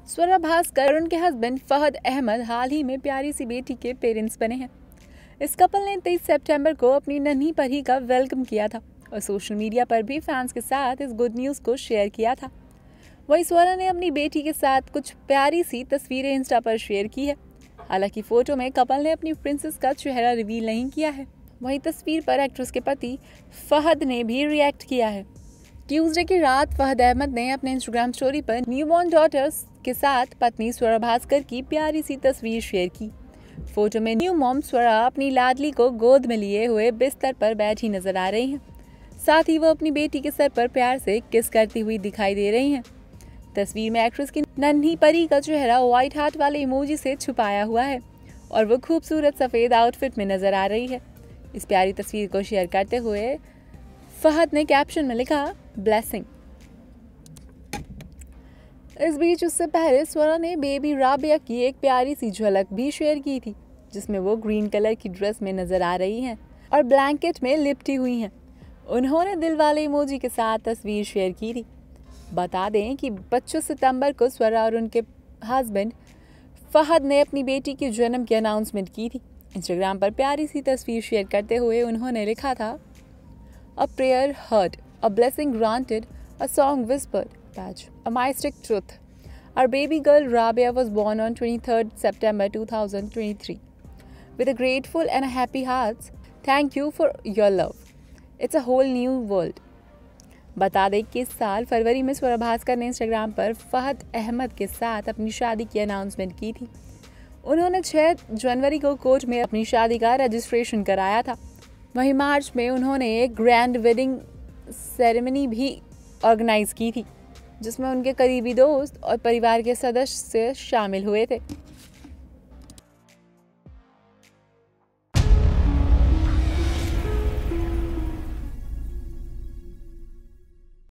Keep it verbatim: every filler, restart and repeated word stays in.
स्वरा भास्कर और उनके हस्बैंड फहद अहमद हाल ही में प्यारी सी बेटी के पेरेंट्स बने हैं। इस कपल ने तेईस सितंबर को अपनी नन्ही परी का वेलकम किया था और सोशल मीडिया पर भी फैंस के साथ इस गुड न्यूज़ को शेयर किया था। वहीं स्वरा ने अपनी बेटी के साथ कुछ प्यारी सी तस्वीरें इंस्टा पर शेयर की है। हालांकि फोटो में कपल ने अपनी प्रिंसेस का चेहरा रिवील नहीं किया है। वहीं तस्वीर पर एक्ट्रेस के पति फहद ने भी रिएक्ट किया है। ट्यूसडे की रात फहद अहमद ने अपने इंस्टाग्राम स्टोरी पर न्यूबॉर्न डॉटर्स के साथ पत्नी स्वरा भास्कर की प्यारी सी तस्वीर शेयर की। फोटो में न्यू मॉम स्वरा अपनी लाडली को गोद में लिए हुए बिस्तर पर बैठी नजर आ रही हैं। साथ ही वो अपनी बेटी के सर पर प्यार से किस करती हुई दिखाई दे रही हैं। तस्वीर में एक्ट्रेस की नन्ही परी का चेहरा व्हाइट हार्ट वाले इमोजी से छुपाया हुआ है और वो खूबसूरत सफेद आउटफिट में नजर आ रही है। इस प्यारी तस्वीर को शेयर करते हुए फहद ने कैप्शन में लिखा, ब्लेसिंग। इस बीच उससे पहले स्वरा ने बेबी राबिया की एक प्यारी सी झलक भी शेयर की थी, जिसमें वो ग्रीन कलर की ड्रेस में नजर आ रही हैं और ब्लैंकेट में लिपटी हुई हैं। उन्होंने दिल वाले इमोजी के साथ तस्वीर शेयर की थी। बता दें कि पच्चीस सितंबर को स्वरा और उनके हस्बैंड फहद ने अपनी बेटी के जन्म की अनाउंसमेंट की थी। इंस्टाग्राम पर प्यारी सी तस्वीर शेयर करते हुए उन्होंने लिखा था, A prayer heard, a blessing granted, a song whispered, patch, a mystic truth. Our baby girl Rabia was born on twenty-third September two thousand twenty-three. With a grateful and a happy hearts, thank you for your love. It's a whole new world. बता दें कि इस साल फरवरी में स्वरा भास्कर ने Instagram पर फहद अहमद के साथ अपनी शादी की अनाउंसमेंट की थी। उन्होंने छह जनवरी को कोर्ट में अपनी शादी का रजिस्ट्रेशन कराया था। वहीं मार्च में उन्होंने एक ग्रैंड वेडिंग सेरेमनी भी ऑर्गेनाइज की थी, जिसमें उनके करीबी दोस्त और परिवार के सदस्य शामिल हुए थे।